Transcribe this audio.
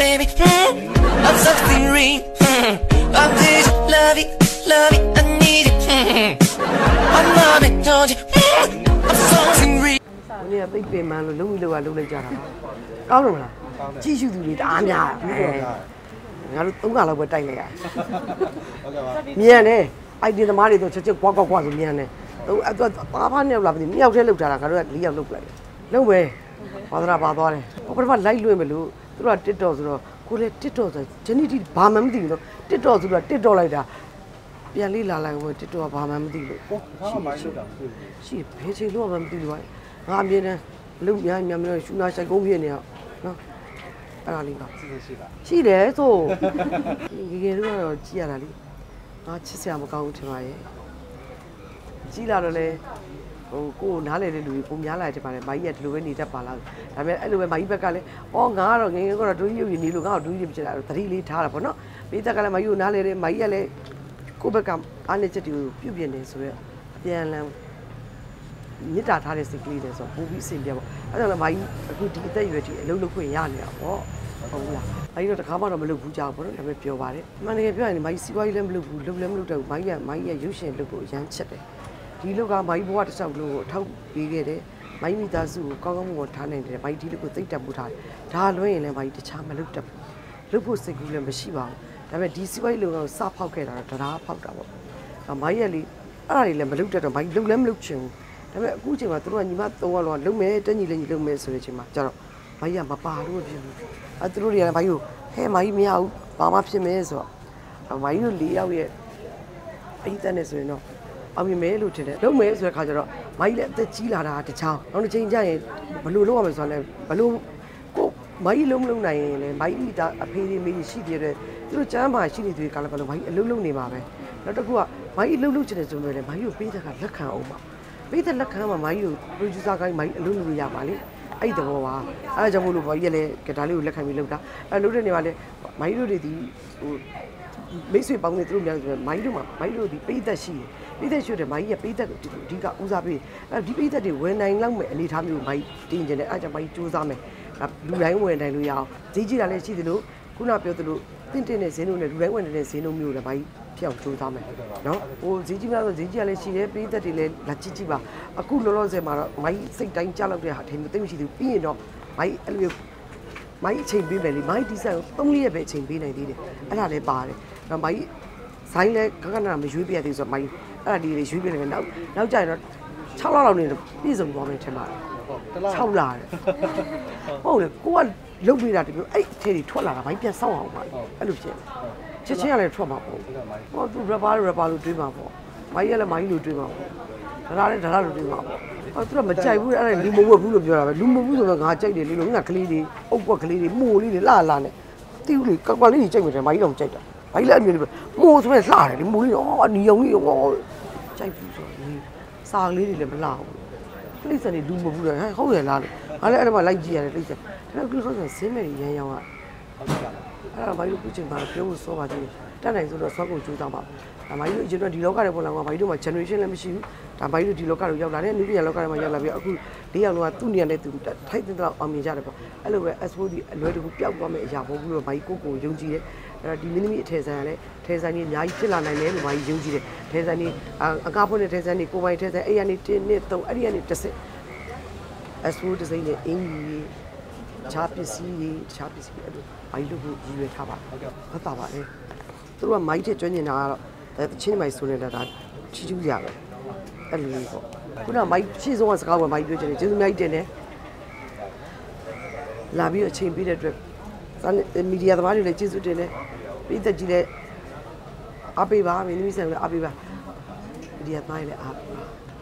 baby. I'm something real. I'm this love it, I need it. I'm loving, told you. I'm something real. 你也被别人了，弄一弄啊，弄来家了，搞懂了，继续努力打面，俺都东家老婆带来呀，面呢，哎，你他妈的都直接呱呱呱就面呢，都打盘呢，那不的秒出来弄着了，俺都里要弄来，弄呗，把他把多嘞，我不是把来弄没弄，都说这招是说，过来这招是，真的把门没得了，这招是说这招来的。 ပြန်လေးလာလိုက်ဝင်တစ်တော့ဘာမှမသိလို့ရှိဘယ်ချိန်လို့မှမသိလို့ငါအမြင်နဲ့လုံများများများရှူနာဆိုင်ကုန်းပြနေရနော်အဲ့ဒါလေးပါရှိတယ်ဆိုငယ်တော့ကြည့်ရတာလေငါချစ်စရာမကောင်းဘူးထင်ပါရဲ့ကြီးလာတော့လေဟိုကိုနားလေတဲ့လူကိုများလာတယ်ပါတယ်မိုင်းရဒီလိုပဲနေတတ်ပါလားဒါပေမဲ့အဲ့လိုပဲမိုင်းဘက်ကလည်းဩငါကတော့ငယ်ကတော့ဒူးကြီးနေလို့ငါ့ကိုဒူးကြီးပြချင်တာသတိလေးထားတာပေါ့နော်မိသက်ကလည်းမိုင်းကိုနားလေတဲ့မိုင်းရလည်း ကိုဘက်ကအားနေချက်တွေကိုပြုပြင်နေဆိုတော့အပြန်လန်းမြစ်တာထားတဲ့စိတ်ကလေးတွေဆိုပိုပြီးအဆင်ပြေပေါ့အဲ့ဒါလည်းမိုင်းအခုဒီအသက်အရွယ်ဒီအလုံးလုံးခွင့်ရနေတာပေါ့ဟုတ်လားမိုင်းတော့တခါမှတော့မလုပ်ဘူးကြောက်ပေါ့နော်ဒါပေမဲ့ပြောပါတယ်မှန်တကယ်ပြောရင်မိုင်းစီးပွားရေးလည်းမလုပ်ဘူးလုပ်လည်းမလုပ်တော့ဘူးမိုင်းရရုပ်ရှင်လုပ်ဖို့အရန်ချက်တယ်ဒီလောက်ကမိုင်းဘဝတစ်လျှောက်လုံးကိုအထောက်ပေးခဲ့တယ်မိုင်းမိသားစုကိုကောင်းကောင်းမွန်မွန်ထားနိုင်တယ်မိုင်းဒီလိုကိုသိတက်မှုထားတယ်ဒါလွှဲရင်လည်းမိုင်းတခြားမလုပ်တတ်ဘူးလုပ်ဖို့စိတ်ကူးလည်းမရှိပါဘူး ဒါပေမဲ့ဒီစီးပွားရေးလုပ်ငန်းကိုစဖောက်ခဲ့တာတော့တရားဖောက်တာပေါ့။မိုင်းရက်လေးအဲ့ဒါတွေလည်းမလုပ်တတ်တော့မိုင်းလုပ်လည်းမလုပ်ချင်ဘူး။ဒါပေမဲ့အခုချိန်မှာသူတို့ကညီမ၃ယောက်လောက်လုပ်မယ်တက်ညီလည်းညီလုပ်မယ်ဆိုတဲ့အချိန်မှာကျတော့မိုင်းရမပါလို့ဖြစ်ဘူး။အဲသူတို့တွေကလည်းမိုင်းကိုဟဲမိုင်းမရဘူးဘာမှဖြစ်မယ်ဆိုတော့မိုင်းတို့၄ယောက်ရဲ့အိမ်တက်နေဆိုရင်တော့အောင်မြင်မယ်လို့ထင်တယ်။လုပ်မယ်ဆိုတဲ့ခါကျတော့မိုင်းလည်းအသက်ကြီးလာတာတခြားနောက်တစ်ချိန်ကျရင်ဘယ်လိုလုပ်ရမလဲဆိုတော့လည်းဘယ်လိုကိုမိုင်းလုံးမလုံးနိုင်ရင်လည်းမိုင်းမိသားအဖေတွေမိရှိသေးတယ် သူတို့ကျမ်းမာရှိနေသူတွေကလည်းဘယ်လိုမိုင်းအလုံးလုံးနေမှာပဲနောက်တစ်ခုကမိုင်းအလုံးလုံးချင်တယ်ဆိုမှလည်းမိုင်းကိုပေးတဲ့ကလက်ခံအောင်ပါပေးတဲ့လက်ခံမှာမိုင်းကို producer ကိုင်းမိုင်းအလုံးလုံးရပါလေအဲ့ဒီတော့ပါအဲ့ဒါကြောင့်မို့လို့မိုင်းရလေကဒါလေးကိုလက်ခံပြီးလုပ်တာအဲ့လုပ်တဲ့နေရာလေမိုင်းတို့တွေဒီဟိုမိတ်ဆွေပေါင်းနေသူတို့များဆိုမိုင်းတို့မှာမိုင်းတို့ဒီပေးသက်ရှိပေးသက်ရှိတယ်မိုင်းရပေးသက်အဓိကဦးစားပေးအဲ့ဒီပေးသက်တွေဝင်နိုင်လောက်မဲ့အနေထားမျိုးမိုင်းတင်ကျင်တယ်အဲ့ကြောင့်မိုင်းစူးစမ်းမယ်လူတိုင်းဝင်နိုင်လို့ရအောင်ဈေးကြီးတာလည်းရှိသလိုခုနပြောသလို တင်းနဲ့ဈေးနှုန်းနဲ့လူတိုင်းဝင်နေတဲ့ဈေးနှုန်းမျိုးလည်းဘာကြီးဖြစ်အောင်ကြိုးစားမယ်နော်ဟိုဈေးကြီးများဆိုဈေးကြီးကလည်းရှိတယ်ပေးသက်တွေလည်းလက်ကြည့်ပါအခုလောလောဆယ်မှာတော့မိုင်းစိတ်တိုင်းကြားလောက်တဲ့ဟာထင်မသိမရှိသေးဘူးပြီးရင်တော့မိုင်းအဲ့လိုမိုင်းအချိန်ပေးမယ်လေမိုင်းဒီဇိုင်းကို3ရက်ပဲအချိန်ပေးနိုင်သေးတယ်အဲ့ဒါလည်းပါတယ်နော်မိုင်းဇိုင်းလည်းခဏမရွေးပြရသေးဆိုတော့မိုင်းအဲ့ဒါဒီရွေးပြနေမယ်နောက်ကြရင်တော့6လလောက်နေပြည့်စုံသွားမယ်ထင်ပါတယ်6လဟုတ်လေကိုက လုတ်ပေးတာတမျိုးအဲ့ထဲတွေထွက်လာတာဘာပြန်ဆောက်အောင်ပါအဲ့လိုဖြစ်ချက်ချင်းကလည်းထွက်မှာပေါ့ဟောသူ rapper လို့တွေးမှာပေါ့မိုင်းရလည်းမိုင်းလို့တွေးမှာပေါ့ဒါလည်းလို့တွေးမှာပေါ့ဟောသူကမကြိုက်ဘူးအဲ့ဒါလူမဝတ်ဘူးလို့ပြောတာပဲလူမဝတ်ဘူးဆိုတော့ငါကြိုက်တယ်လေလို့ငါကလေးတွေအုပ်ကွက်ကလေးတွေမိုးလေးတွေလှနဲ့တီးဦးလေးကွက်လေးတွေကြိုက်မယ်မိုင်းတော့ကြိုက်တာမိုင်းလည်းအမျိုးလေးပဲမိုးဆိုရင်လှတယ်လေမိုးလေးတော့အနီယုံလေးရောကြိုက်ဘူးဆိုတော့စာလေးတွေလည်းမလှဘူးလိမ့်စံနေလူမဘူးလေဟုတ်ရလားငါလည်းအဲ့ဒါမှလိုက်ကြည့်ရတယ်လိမ့်စံ အဲ့တော့ဆိုစင်းမဲ့ရန်ရောင်ကအဲ့ဒါဘာလို့ခုချိန်မှာပြောလို့စောပါသေးတယ်တက်နိုင်ဆိုတော့စောကုန်ကြိုးစားပါဒါမိုင်းတို့အရင်ကဒီလောကတွေပေါ်လာမှာမိုင်းတို့မှာ generation လည်းမရှိဘူးဒါမိုင်းတို့ဒီလောကတွေရောက်လာတယ်နုပညာလောကတွေမှာရောက်လာပြီးအခု၄ယောက်လုံးကသူ့နေရာနဲ့သူထိုက်တဲ့တော့အောင်မြင်ကြတယ်ပေါ့အဲ့လိုပဲ expo ဒီအလွယ်တကူပျောက်သွားမယ့်အရာမဟုတ်ဘူးလို့မိုင်းကိုယုံကြည်တယ်အဲ့တော့ဒီမင်းသမီးအထည်ဆိုင်ကလည်းထည်ဆိုင်ကြီးအများကြီးဖြစ်လာနိုင်တယ်လို့မိုင်းယုံကြည်တယ်ထည်ဆိုင်ကြီးအကားဖွင့်တဲ့ထည်ဆိုင်ကြီးကိုပိုင်ထည်ဆိုင်အဲ့ရနေ1 2 3အဲ့ဒီကနေတစ်စစ် expo ဒီဇိုင်းနဲ့အင်ကြီး ချားပစ္စည်းအဲ့လိုမိုင်းလို့ကိုရည်ရွယ်ထားပါဟုတ်တာပါလေသူတို့ကမိုင်းထက်ကျွမ်းကျင်တာကတော့ချင်းမိုင်းဆိုနေတာဒါချီးကျူးကြပဲအဲ့လိုလေးပေါ့ခုနမိုင်းရှေ့ဆုံးကစကားကမိုင်းပြောချင်တယ်ကျေးဇူးအများကြီးတင်တယ်လာပြီးအချိန်ပေးတဲ့အတွက်မီဒီယာသမားတွေလည်းကျေးဇူးတင်တယ်ပြည်သက်ကြီးလည်းအားပေးပါမင်းသမီးဆန်လည်းအားပေးပါမီဒီယာသမားတွေလည်းအားပေးပါ